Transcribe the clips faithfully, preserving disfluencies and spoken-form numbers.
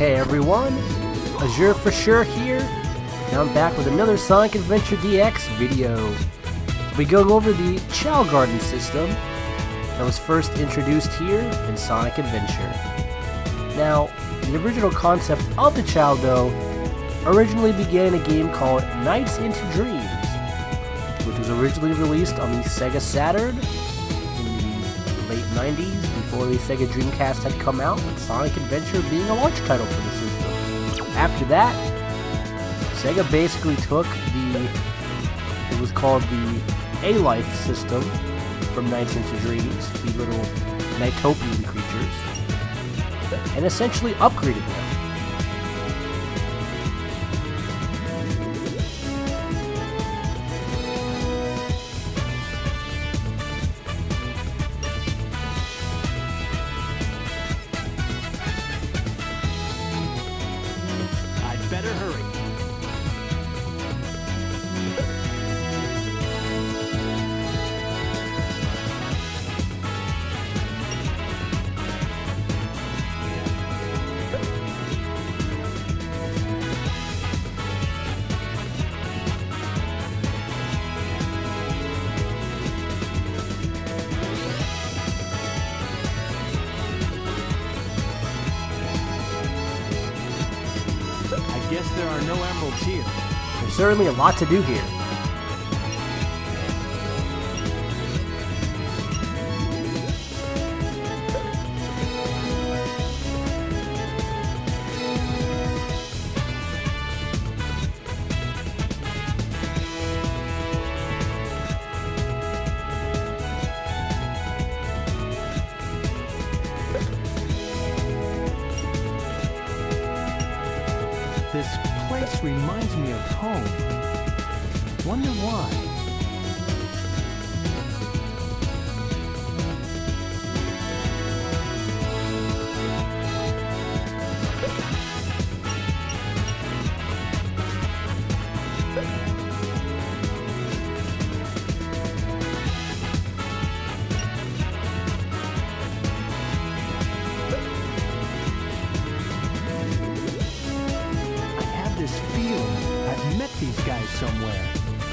Hey everyone, Azure for sure here, and I'm back with another Sonic Adventure D X video. We go over the Chao Garden system that was first introduced here in Sonic Adventure. Now, the original concept of the Chao though originally began in a game called Nights into Dreams, which was originally released on the Sega Saturn in the late nineties, before the Sega Dreamcast had come out, with Sonic Adventure being a launch title for the system. After that, Sega basically took the, it was called the A-Life system from Nights into Dreams, the little Nightopian creatures, and essentially upgraded them. Better hurry. Guess there are no emeralds here. There's certainly a lot to do here. This place reminds me of home. Wonder why? This feeling I've met these guys somewhere.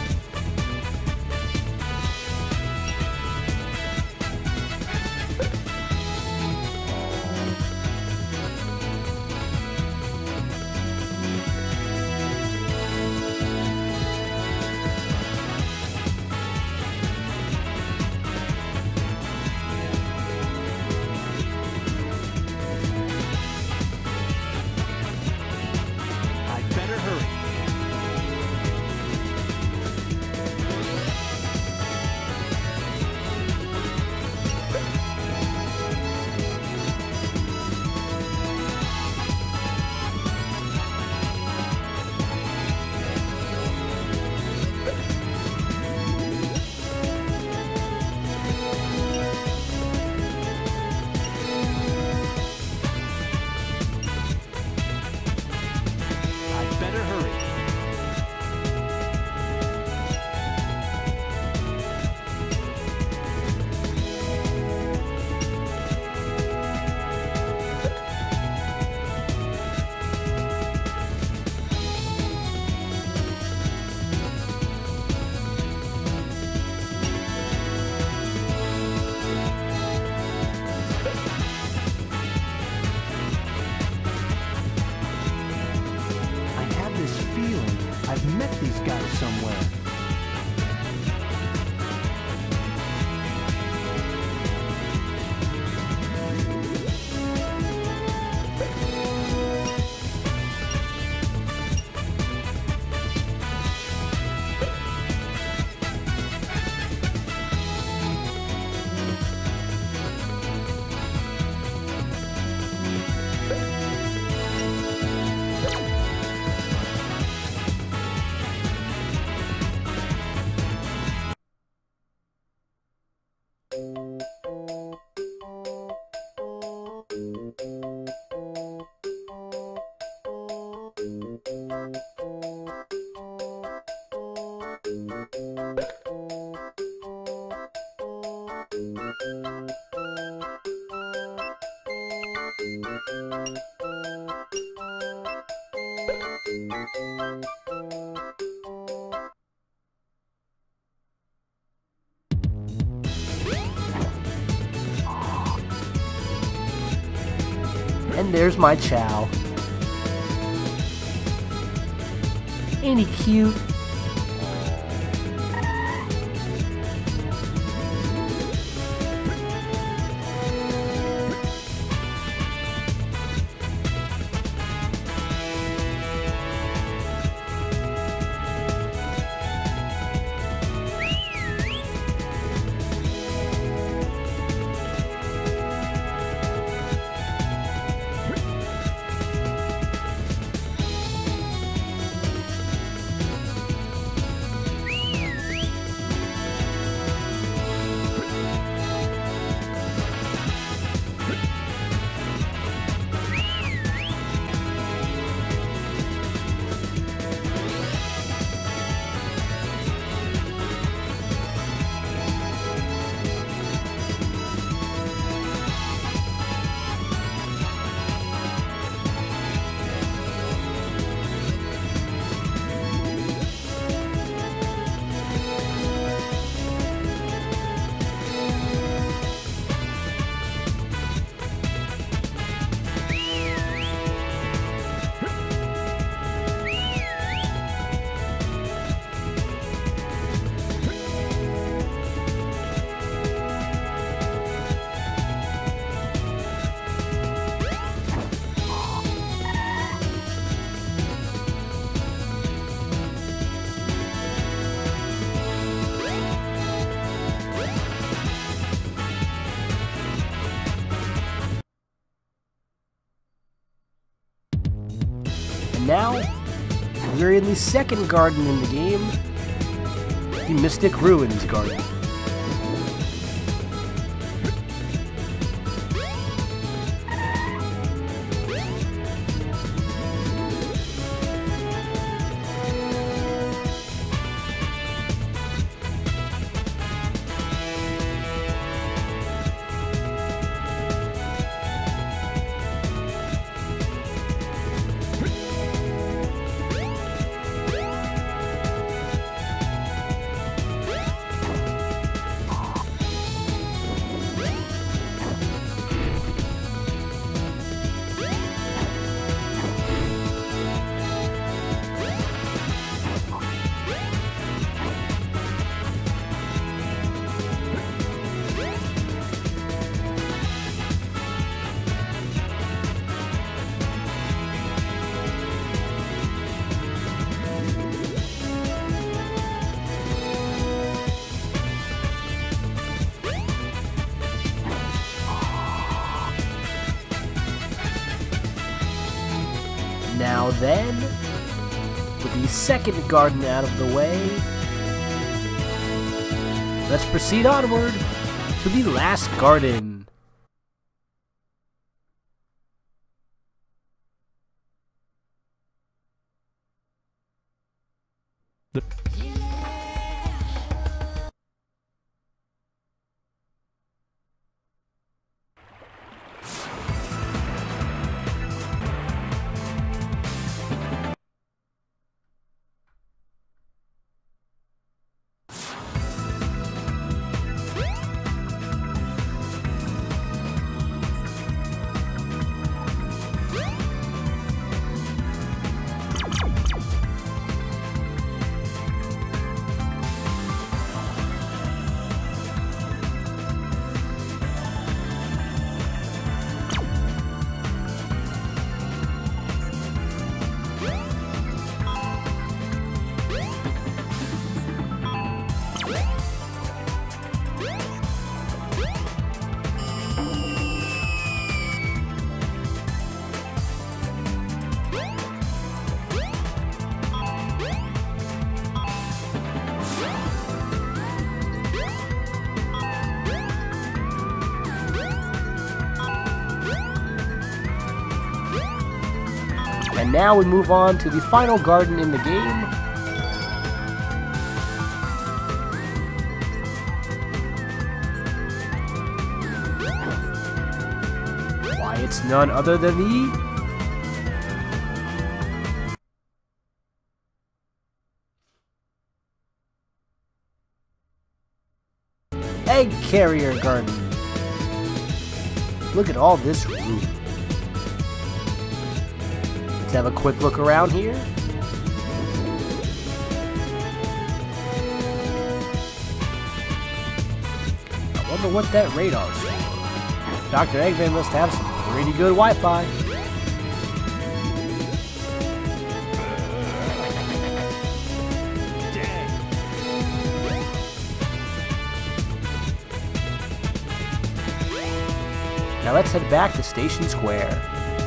Better hurry. Feeling I've met these guys somewhere. And there's my Chao. Ain't he cute? Now, we're in the second garden in the game, the Mystic Ruins Garden. Now then, with the second garden out of the way, let's proceed onward to the last garden. The And now we move on to the final garden in the game. Why, it's none other than the Egg Carrier Garden. Look at all this room. have a quick look around here. I wonder what that radar's for. Doctor Eggman must have some pretty good Wi-Fi. Now let's head back to Station Square.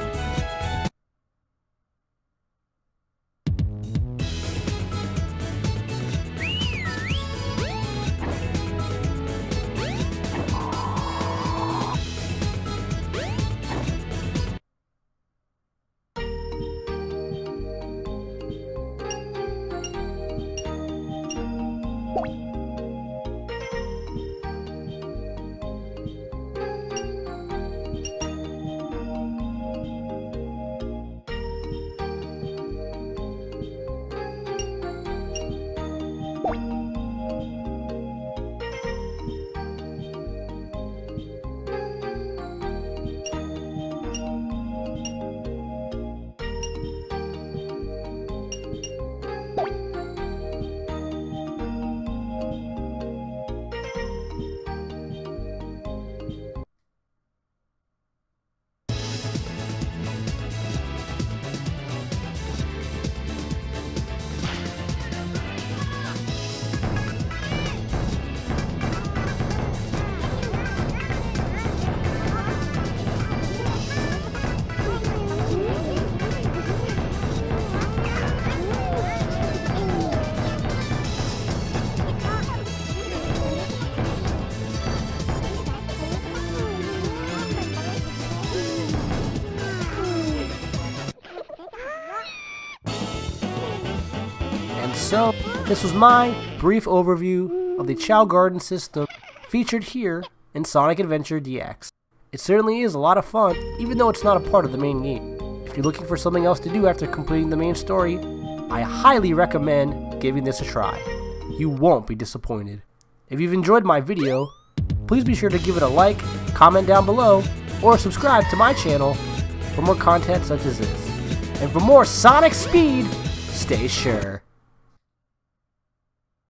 So, this was my brief overview of the Chao Garden system featured here in Sonic Adventure D X. It certainly is a lot of fun, even though it's not a part of the main game. If you're looking for something else to do after completing the main story, I highly recommend giving this a try. You won't be disappointed. If you've enjoyed my video, please be sure to give it a like, comment down below, or subscribe to my channel for more content such as this. And for more Sonic speed, stay sure.